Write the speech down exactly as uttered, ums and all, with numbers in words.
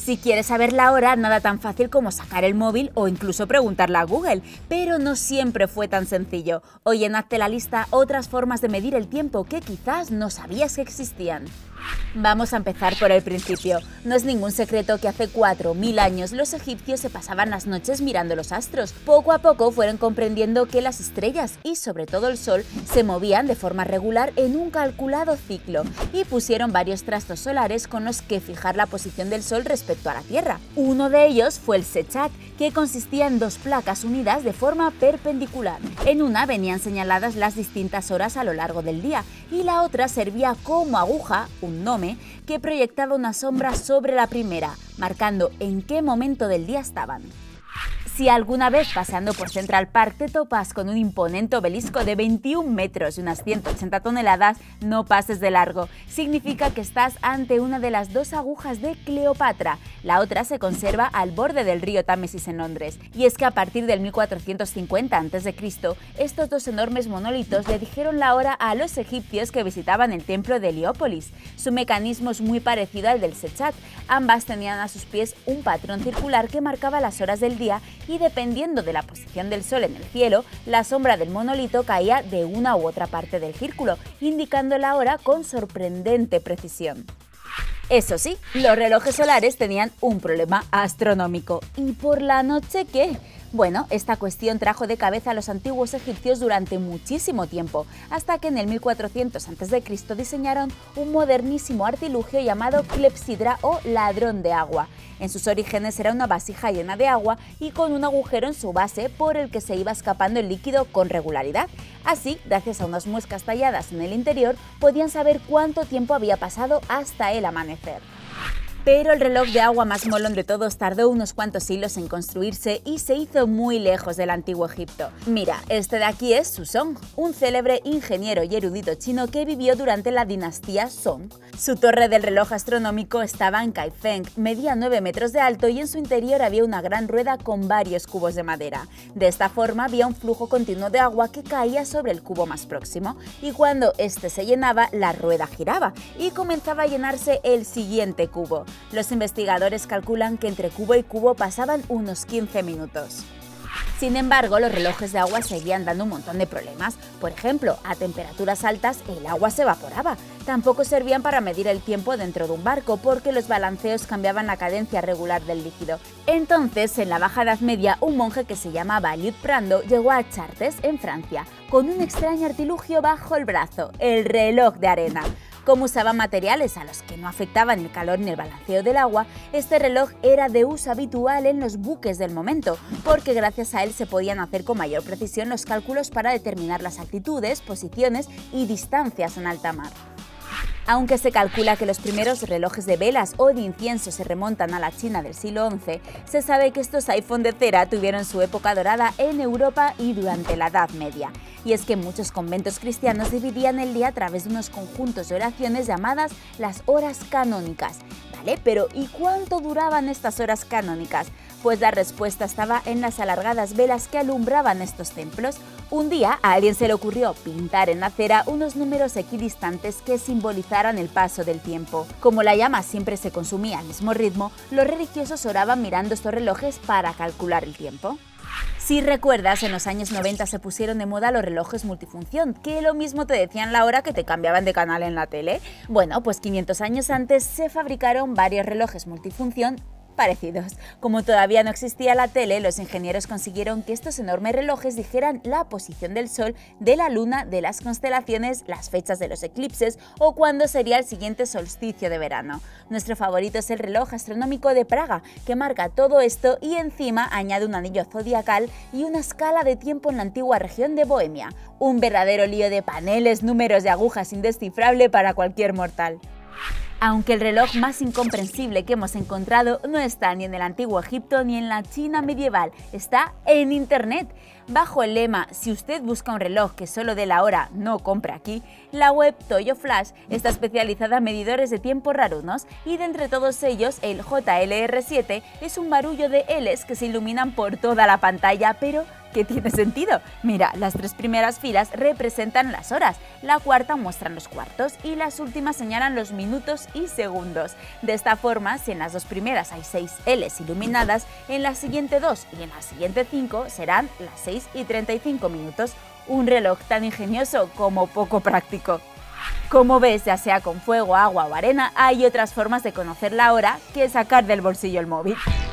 Si quieres saber la hora, nada tan fácil como sacar el móvil o incluso preguntarle a Google, pero no siempre fue tan sencillo. Hoy en Hazte la Lista otras formas de medir el tiempo que quizás no sabías que existían. Vamos a empezar por el principio. No es ningún secreto que hace cuatro mil años los egipcios se pasaban las noches mirando los astros. Poco a poco fueron comprendiendo que las estrellas y sobre todo el sol se movían de forma regular en un calculado ciclo y pusieron varios trastos solares con los que fijar la posición del sol respecto a la Tierra. Uno de ellos fue el Sechat, que consistía en dos placas unidas de forma perpendicular. En una venían señaladas las distintas horas a lo largo del día y la otra servía como aguja, un nome, que proyectaba una sombra sobre la primera, marcando en qué momento del día estaban. Si alguna vez paseando por Central Park te topas con un imponente obelisco de veintiún metros y unas ciento ochenta toneladas, no pases de largo. Significa que estás ante una de las dos agujas de Cleopatra. La otra se conserva al borde del río Támesis en Londres. Y es que a partir del mil cuatrocientos cincuenta antes de Cristo, estos dos enormes monolitos le dijeron la hora a los egipcios que visitaban el templo de Heliópolis. Su mecanismo es muy parecido al del Sechat. Ambas tenían a sus pies un patrón circular que marcaba las horas del día y dependiendo de la posición del sol en el cielo, la sombra del monolito caía de una u otra parte del círculo, indicando la hora con sorprendente precisión. Eso sí, los relojes solares tenían un problema astronómico. ¿Y por la noche qué? Bueno, esta cuestión trajo de cabeza a los antiguos egipcios durante muchísimo tiempo, hasta que en el mil cuatrocientos antes de Cristo diseñaron un modernísimo artilugio llamado clepsidra o ladrón de agua. En sus orígenes era una vasija llena de agua y con un agujero en su base por el que se iba escapando el líquido con regularidad. Así, gracias a unas muescas talladas en el interior, podían saber cuánto tiempo había pasado hasta el amanecer. Pero el reloj de agua más molón de todos tardó unos cuantos siglos en construirse y se hizo muy lejos del antiguo Egipto. Mira, este de aquí es Shuzong, un célebre ingeniero y erudito chino que vivió durante la dinastía Song. Su torre del reloj astronómico estaba en Kaifeng, medía nueve metros de alto y en su interior había una gran rueda con varios cubos de madera. De esta forma había un flujo continuo de agua que caía sobre el cubo más próximo y cuando este se llenaba, la rueda giraba y comenzaba a llenarse el siguiente cubo. Los investigadores calculan que entre cubo y cubo pasaban unos quince minutos. Sin embargo, los relojes de agua seguían dando un montón de problemas. Por ejemplo, a temperaturas altas el agua se evaporaba. Tampoco servían para medir el tiempo dentro de un barco porque los balanceos cambiaban la cadencia regular del líquido. Entonces, en la Baja Edad Media, un monje que se llamaba Liutprando llegó a Chartres, en Francia, con un extraño artilugio bajo el brazo, el reloj de arena. Como usaba materiales a los que no afectaban el calor ni el balanceo del agua, este reloj era de uso habitual en los buques del momento, porque gracias a él se podían hacer con mayor precisión los cálculos para determinar las altitudes, posiciones y distancias en alta mar. Aunque se calcula que los primeros relojes de velas o de incienso se remontan a la China del siglo once, se sabe que estos iPhone de cera tuvieron su época dorada en Europa y durante la Edad Media. Y es que muchos conventos cristianos dividían el día a través de unos conjuntos de oraciones llamadas las horas canónicas. ¿Vale? Pero ¿y cuánto duraban estas horas canónicas? Pues la respuesta estaba en las alargadas velas que alumbraban estos templos. Un día a alguien se le ocurrió pintar en la cera unos números equidistantes que simbolizaran el paso del tiempo. Como la llama siempre se consumía al mismo ritmo, los religiosos oraban mirando estos relojes para calcular el tiempo. Si recuerdas, en los años noventa se pusieron de moda los relojes multifunción, que lo mismo te decían la hora que te cambiaban de canal en la tele. Bueno, pues quinientos años antes se fabricaron varios relojes multifunción parecidos. Como todavía no existía la tele, los ingenieros consiguieron que estos enormes relojes dijeran la posición del Sol, de la Luna, de las constelaciones, las fechas de los eclipses o cuándo sería el siguiente solsticio de verano. Nuestro favorito es el reloj astronómico de Praga, que marca todo esto y encima añade un anillo zodiacal y una escala de tiempo en la antigua región de Bohemia. Un verdadero lío de paneles, números y agujas indescifrable para cualquier mortal. Aunque el reloj más incomprensible que hemos encontrado no está ni en el antiguo Egipto ni en la China medieval, está en Internet. Bajo el lema "Si usted busca un reloj que solo dé la hora, no compre aquí", la web Toyo Flash está especializada en medidores de tiempo rarunos y de entre todos ellos el J L R siete es un barullo de Ls que se iluminan por toda la pantalla, pero que tiene sentido. Mira, las tres primeras filas representan las horas, la cuarta muestra los cuartos y las últimas señalan los minutos y segundos. De esta forma, si en las dos primeras hay seis L's iluminadas, en la siguiente dos y en la siguiente cinco serán las seis y treinta y cinco minutos. Un reloj tan ingenioso como poco práctico. Como ves, ya sea con fuego, agua o arena, hay otras formas de conocer la hora que sacar del bolsillo el móvil.